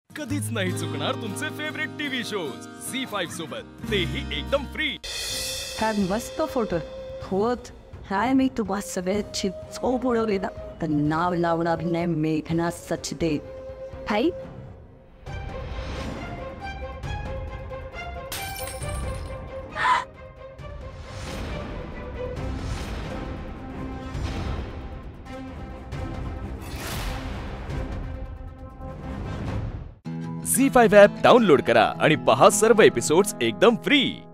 कधीच नाही चुकणार तुमचे फेवरेट टीव्ही शोज झी5 सोबत, तेही एकदम फ्री। काय मस्त फोटो होत काय मी तुम्हा सगळ्याची झोप उडवली ना तर नाव लावणार नाही मेघना सचदेव हाय झी5 ॲप डाउनलोड करा आणि पहा सर्व एपिसोड्स एकदम फ्री।